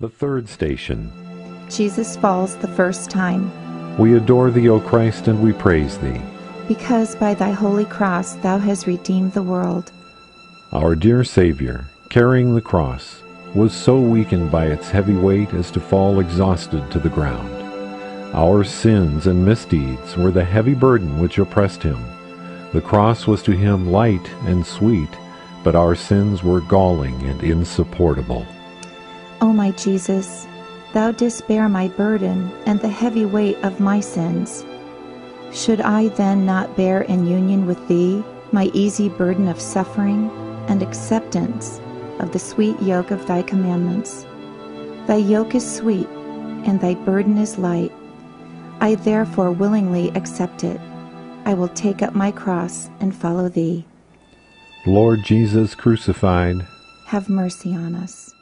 The third station. Jesus falls the first time. We adore thee, O Christ, and we praise thee. Because by thy holy cross thou hast redeemed the world. Our dear Savior, carrying the cross, was so weakened by its heavy weight as to fall exhausted to the ground. Our sins and misdeeds were the heavy burden which oppressed him. The cross was to him light and sweet, but our sins were galling and insupportable. O my Jesus, thou didst bear my burden and the heavy weight of my sins. Should I then not bear in union with thee my easy burden of suffering and acceptance of the sweet yoke of thy commandments? Thy yoke is sweet, and thy burden is light. I therefore willingly accept it. I will take up my cross and follow thee. Lord Jesus crucified, have mercy on us.